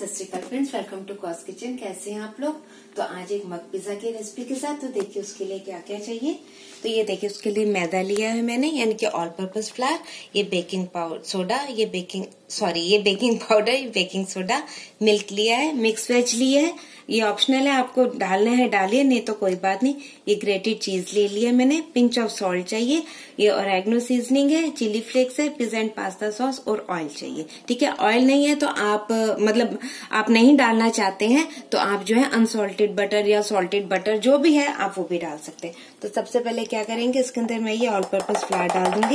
सत Shri Akal friends, welcome to कॉस kitchen. कैसे हैं आप लोग। तो आज एक मग पिज्जा की रेसिपी के साथ। तो देखिए उसके लिए क्या क्या चाहिए। तो ये देखिए उसके लिए मैदा लिया है मैंने, यानी कि ऑल पर्पस फ्लावर, ये बेकिंग पाउडर सोडा, ये बेकिंग पाउडर, ये बेकिंग सोडा, मिल्क लिया है, मिक्स वेज लिया है, ये ऑप्शनल है, आपको डालना है डालिए, नहीं तो कोई बात नहीं। ये ग्रेटेड चीज ले लिया मैंने, पिंच ऑफ सॉल्ट चाहिए, ये ऑरेगनो सीजनिंग है, चिली फ्लेक्स है, पिज़्ज़ा एंड पास्ता सॉस और ऑयल चाहिए। ठीक है, ऑयल नहीं है तो आप आप नहीं डालना चाहते हैं तो आप जो है अनसॉल्टेड बटर या सॉल्टेड बटर जो भी है आप वो भी डाल सकते हैं। तो सबसे पहले क्या करेंगे, इसके अंदर मैं ये ऑल पर्पस फ्लावर डाल दूंगी,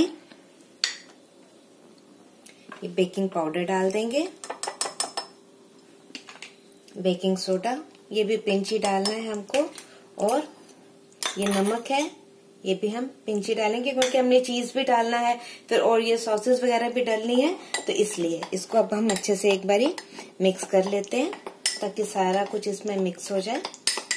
ये बेकिंग पाउडर डाल देंगे, बेकिंग सोडा, ये भी पिंच ही डालना है हमको, और ये नमक है, ये भी हम पिंच ही डालेंगे क्योंकि हमने चीज भी डालना है फिर, और ये सॉसेस वगैरह भी डालनी है, तो इसलिए इसको अब हम अच्छे से एक बारी मिक्स कर लेते हैं ताकि सारा कुछ इसमें मिक्स हो जाए।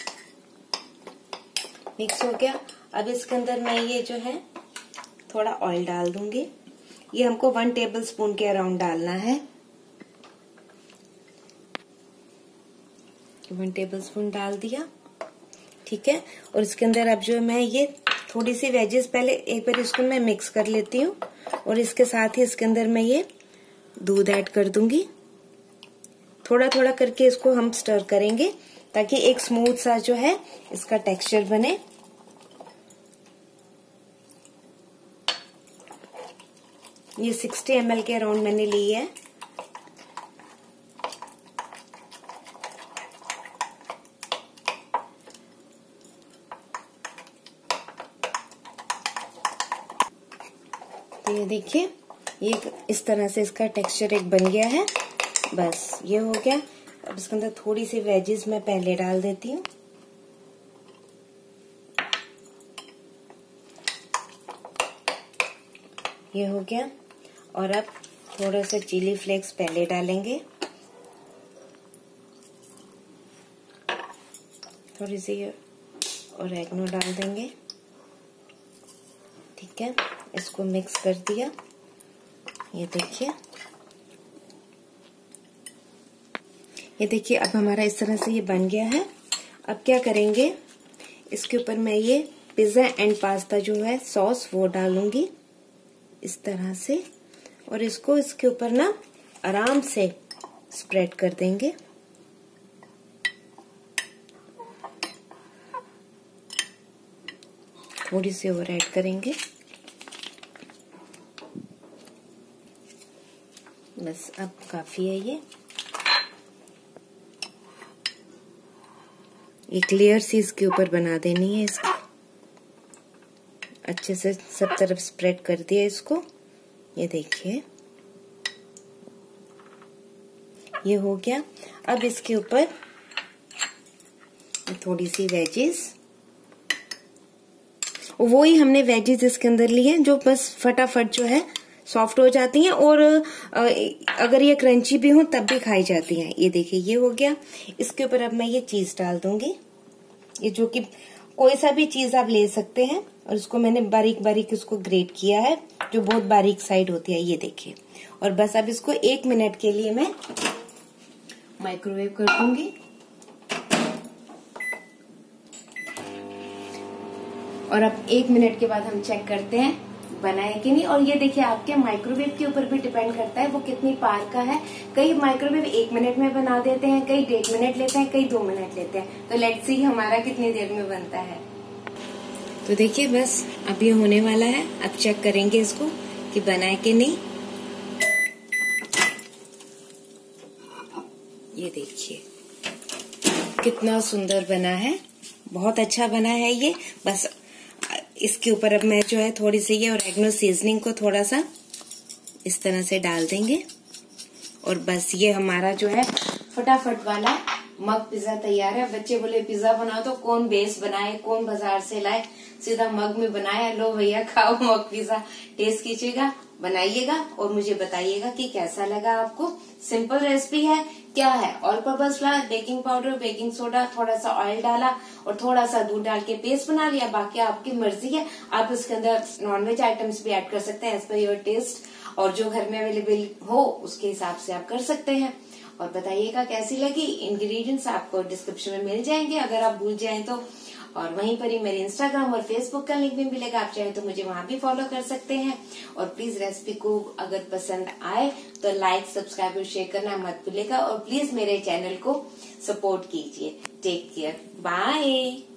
मिक्स हो गया। अब इसके अंदर मैं ये जो है थोड़ा ऑयल डाल दूंगी, ये हमको 1 टेबलस्पून के अराउंड डालना है। 1 टेबलस्पून डाल दिया, ठीक है। और इसके अंदर अब जो मैं ये थोड़ी सी वेजेस पहले एक बार इसको मैं मिक्स कर लेती हूँ, और इसके साथ ही इसके अंदर मैं ये दूध ऐड कर दूंगी। थोड़ा थोड़ा करके इसको हम स्टर करेंगे ताकि एक स्मूथ सा जो है इसका टेक्सचर बने। ये 60 ml के अराउंड मैंने ली है। तो ये देखिए, ये इस तरह से इसका टेक्सचर एक बन गया है। बस ये हो गया। अब इसके अंदर थोड़ी सी वेजिस मैं पहले डाल देती हूँ। ये हो गया। और अब थोड़ा सा चिली फ्लेक्स पहले डालेंगे, थोड़ी सी ऑरेगनो डाल देंगे, ठीक है। इसको मिक्स कर दिया। ये देखिए, अब हमारा इस तरह से ये बन गया है। अब क्या करेंगे, इसके ऊपर मैं ये पिज़्ज़ा एंड पास्ता जो है सॉस वो डालूंगी इस तरह से, और इसको इसके ऊपर ना आराम से स्प्रेड कर देंगे। थोड़ी सी और ऐड करेंगे, बस अब काफी है। एक लेयर सी इसके ऊपर बना देनी है, इसको अच्छे से सब तरफ स्प्रेड कर दिया इसको। ये देखिए, ये हो गया। अब इसके ऊपर थोड़ी सी वेजिस, वो ही हमने वेजिस इसके अंदर ली है जो बस फटाफट जो है सॉफ्ट हो जाती हैं, और अगर ये क्रंची भी हो तब भी खाई जाती हैं। ये देखिए, ये हो गया। इसके ऊपर अब मैं ये चीज डाल दूंगी, ये जो कि कोई सा भी चीज आप ले सकते हैं, और इसको मैंने बारीक बारीक इसको ग्रेट किया है, जो बहुत बारीक साइड होती है। ये देखिए, और बस अब इसको 1 मिनट के लिए मैं माइक्रोवेव कर दूंगी। और अब 1 मिनट के बाद हम चेक करते हैं बना है कि नहीं। और ये देखिए, आपके माइक्रोवेव के ऊपर भी डिपेंड करता है वो कितनी पार का है। कई माइक्रोवेव 1 मिनट में बना देते हैं, कई 1.5 मिनट लेते हैं, कई 2 मिनट लेते हैं। तो लेट्स सी हमारा कितनी देर में बनता है। तो देखिए, बस अब ये होने वाला है। अब चेक करेंगे इसको कि बना है कि नहीं। ये देखिए कितना सुंदर बना है, बहुत अच्छा बना है ये। बस इसके ऊपर अब मैं जो है थोड़ी सी ये ऑरेगनो सीजनिंग को थोड़ा सा इस तरह से डाल देंगे, और बस ये हमारा जो है फटाफट वाला मग पिज्जा तैयार है। बच्चे बोले पिज्जा बनाओ, तो कौन बेस बनाए, कौन बाजार से लाए, सीधा मग में बनाया। लो भैया, खाओ मग पिज्जा, टेस्ट कीजिएगा, बनाइएगा और मुझे बताइएगा कि कैसा लगा आपको। सिंपल रेसिपी है। क्या है, all purpose flour, baking powder, baking soda, थोड़ा सा ऑयल डाला और थोड़ा सा दूध डाल के पेस्ट बना लिया। बाकी आपकी मर्जी है, आप इसके अंदर नॉनवेज आइटम्स भी ऐड कर सकते हैं एज पर योर टेस्ट, और जो घर में अवेलेबल हो उसके हिसाब से आप कर सकते हैं। और बताइएगा कैसी लगी। इंग्रेडिएंट्स आपको डिस्क्रिप्शन में मिल जाएंगे अगर आप भूल जाएं तो, और वहीं पर ही मेरे इंस्टाग्राम और फेसबुक का लिंक भी मिलेगा, आप चाहे तो मुझे वहां भी फॉलो कर सकते हैं। और प्लीज रेसिपी को अगर पसंद आए तो लाइक, सब्सक्राइब और शेयर करना मत भूलिएगा, और प्लीज मेरे चैनल को सपोर्ट कीजिए। Take care, bye.